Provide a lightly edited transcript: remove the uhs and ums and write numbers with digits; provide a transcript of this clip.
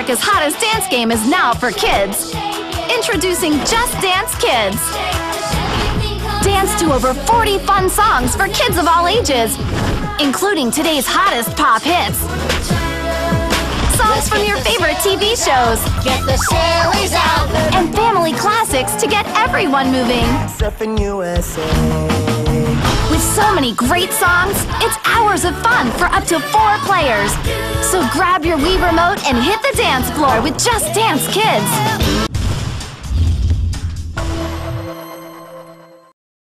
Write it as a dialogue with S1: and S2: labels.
S1: America's hottest dance game is now for kids. Introducing Just Dance Kids. Dance to over 40 fun songs for kids of all ages, including today's hottest pop hits. Songs from your favorite TV shows.
S2: Get the sailors out.
S1: And family classics to get everyone moving.
S3: Surfing USA.
S1: With so many great songs, it's hours of fun for up to 4 players. So grab your Wii remote and hit the dance floor with Just Dance Kids.